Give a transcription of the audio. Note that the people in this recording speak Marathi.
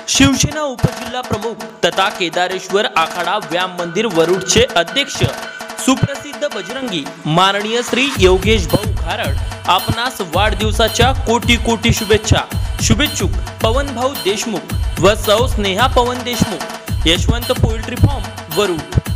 शिवसेना उपजिल्हा प्रमुख तथा केदारेश्वर आखाडा व्यायाम मंदिर वरुडचे अध्यक्ष सुप्रसिद्ध बजरंगी माननीय श्री योगेश भाऊ घारड आपणास वाढदिवसाच्या कोटी कोटी शुभेच्छा। शुभेच्छुक पवन भाऊ देशमुख व सौ स्नेहा पवन देशमुख, यशवंत पोल्ट्री फार्म वरुड।